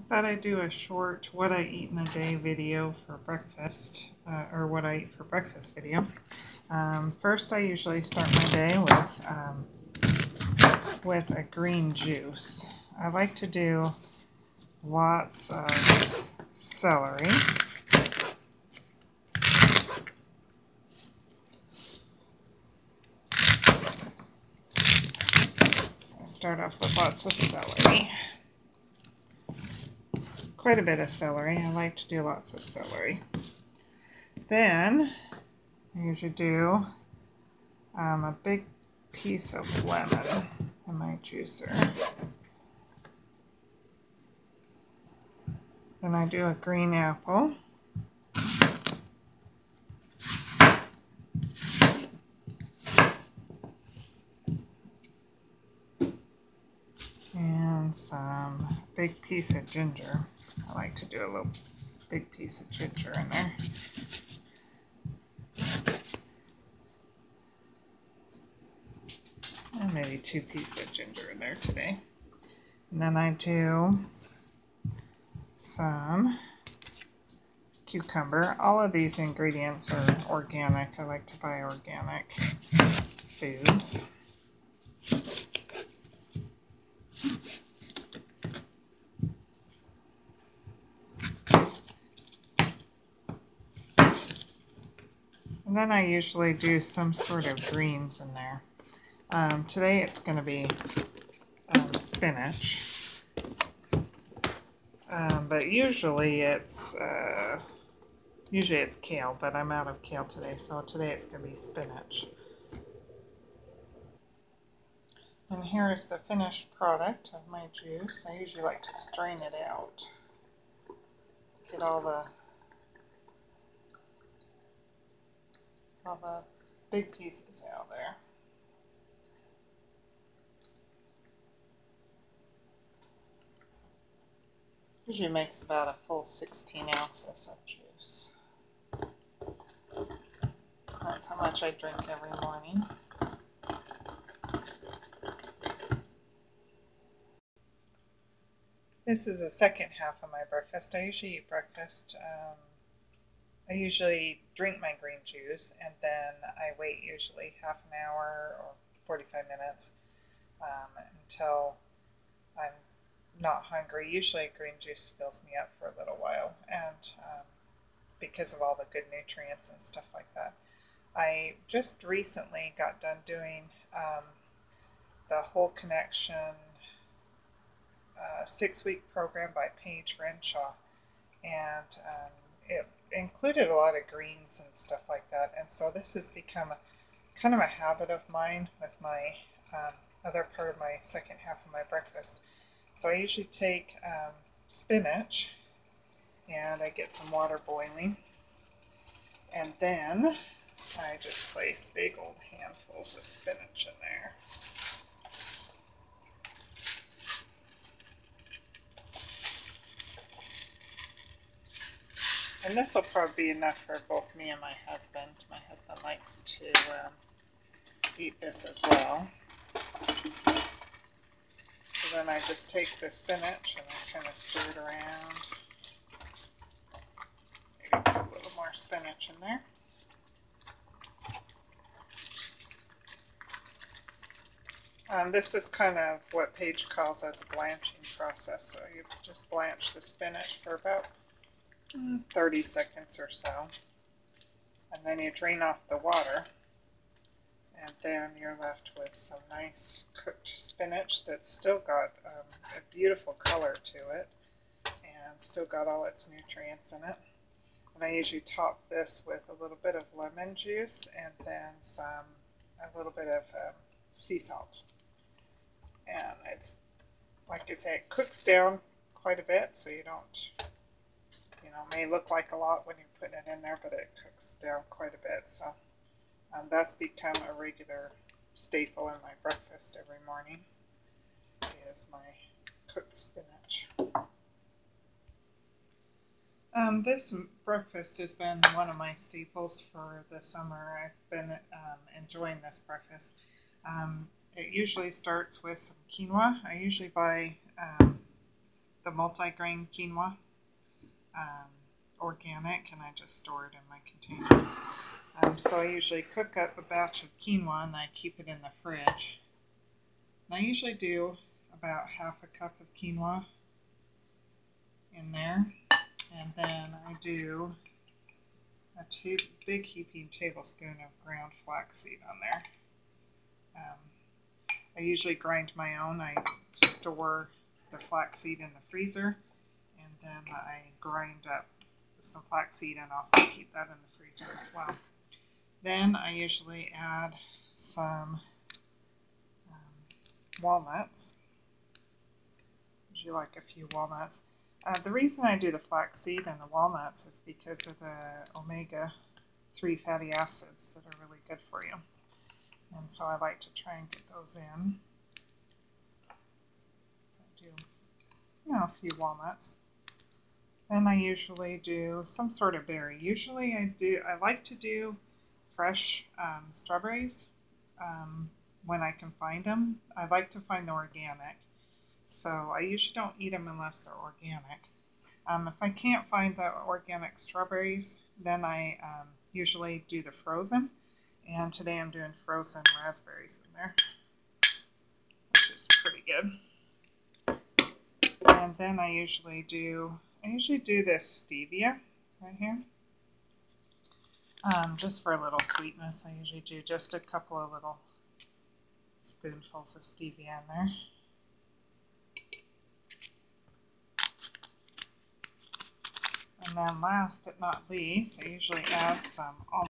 thought I'd do a short what I eat in a day video for breakfast, or what I eat for breakfast video. First, I usually start my day with a green juice. I like to do lots of celery. So I start off with lots of celery. Quite a bit of celery. I like to do lots of celery. Then I usually do a big piece of lemon in my juicer. Then I do a green apple. And some big piece of ginger. I like to do a little big piece of ginger in there. And maybe 2 pieces of ginger in there today. And then I do some cucumber. All of these ingredients are organic. I like to buy organic foods. And then I usually do some sort of greens in there. Today it's going to be spinach, but usually it's kale, but I'm out of kale today, so today it's going to be spinach. And here is the finished product of my juice. I usually like to strain it out, get all the big pieces out there. Usually makes about a full 16 ounces of juice. That's how much I drink every morning. This is the second half of my breakfast. I usually eat breakfast. I usually drink my green juice and then I wait usually half an hour or 45 minutes until I'm not hungry. Usually green juice fills me up for a little while, and because of all the good nutrients and stuff like that. I just recently got done doing the Whole Connection 6-week program by Paige Renshaw, and it included a lot of greens and stuff like that, and so this has become kind of a habit of mine with my other part of my second half of my breakfast. So I usually take spinach and I get some water boiling, and then I just place big old handfuls of spinach in there. And this will probably be enough for both me and my husband. My husband likes to eat this as well. So then I just take the spinach and I kind of stir it around. Maybe put a little more spinach in there. This is kind of what Paige calls as a blanching process. So you just blanch the spinach for about 30 seconds or so, and then you drain off the water, and then you're left with some nice cooked spinach that's still got a beautiful color to it and still got all its nutrients in it. And I usually top this with a little bit of lemon juice and then a little bit of sea salt. And it's, like I say, it cooks down quite a bit, so you don't, may look like a lot when you put it in there, but it cooks down quite a bit. So that's become a regular staple in my breakfast every morning, is my cooked spinach. This breakfast has been one of my staples for the summer. I've been enjoying this breakfast. It usually starts with some quinoa. I usually buy the multi-grain quinoa, organic, and I just store it in my container. So I usually cook up a batch of quinoa and I keep it in the fridge. And I usually do about half a cup of quinoa in there, and then I do a big heaping tablespoon of ground flaxseed on there. I usually grind my own. I store the flaxseed in the freezer, and then I grind up some flaxseed and also keep that in the freezer as well. Then I usually add some walnuts. Usually like a few walnuts. The reason I do the flaxseed and the walnuts is because of the omega-3 fatty acids that are really good for you. And so I like to try and get those in. So I do, a few walnuts. Then I usually do some sort of berry. Usually I like to do fresh strawberries when I can find them. I like to find the organic. So I usually don't eat them unless they're organic. If I can't find the organic strawberries, then I usually do the frozen. And today I'm doing frozen raspberries in there, which is pretty good. And then I usually do this stevia right here. Just for a little sweetness, I usually do just a couple of little spoonfuls of stevia in there. And then last but not least, I usually add some almond